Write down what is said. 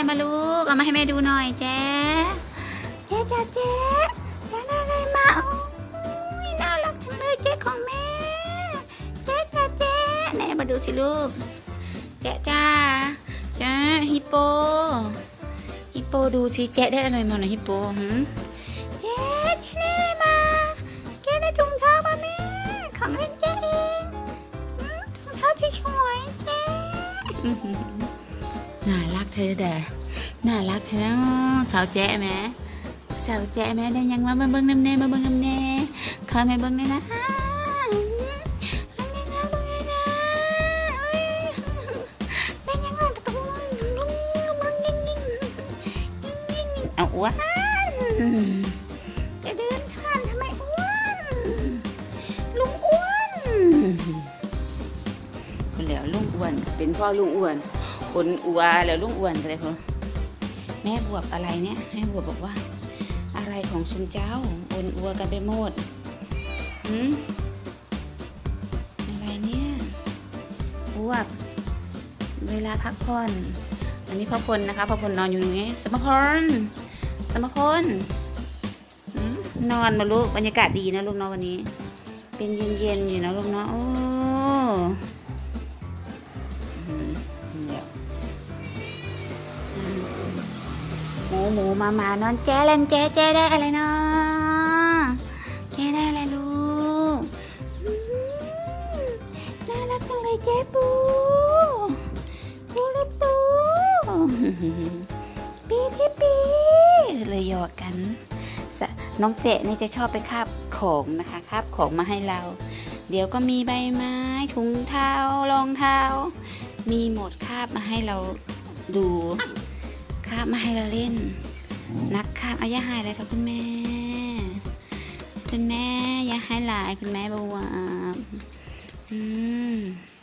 มาลูกเอามาให้แม่ดูหน่อยเจ๊เจ๊จ้าเจ๊ได้อะไรมาโอ้ยน่ารักจังเลยเจ๊ของแม่เจ๊จ้าเจ๊ไหนมาดูสิลูกเจ๊จ้าเจ๊ฮิปโปดูสิเจ๊ได้อะไรมาหน่อยฮิปโปเจ๊ได้อะไรมาเจ๊ได้ถุงเท้ามาแม่ของเล่นเจ๊เองถุงเท้าสวยๆเจ๊น่ารักเธอเด้อน่ารักเธอสาวแจ๊แม่ได้ยังมาเบิ้งน้ำแน่เข้ามาเบิ้งเลยนะเอาอ้วนจะเดินผ่านทำไมอ้วนลุงอ้วนคนแล้วลุงอ้วนเป็นพ่อลุงอ้วนคนอัวแล้วลุงอ้วนกันเลยพ่อแม่บวบอะไรเนี่ยแม่บวบบอกว่าอะไรของซุนเจ้าอนอัวกันไปหมดอะไรเนี่ยบวบเวลาพักผ่อนอันนี้พ่อพลนะคะพ่อพลนอนอยู่ตรงนี้สมพลนอนมาลูกบรรยากาศดีนะลูกเนาะวันนี้เป็นเย็นอยู่นะลูกเนาะโอ้หมูมานอนแจ๊เล่นแจ๊ได้อะไรเนาะแจ๊ได้อะไรลูกน่ารักจังเลยแจ๊ปูลูกปูปีเลยหยอกกันน้องเจ๊นี่จะชอบไปคาบของนะคะคาบของมาให้เราเดี๋ยวก็มีใบไม้ถุงเท้ารองเท้ามีหมดคาบมาให้เราดูคาบมาให้เราเล่นนักคาบอย่าหายเลยค่ะคุณแม่อย่าหายหลายคุณแม่บอกว่า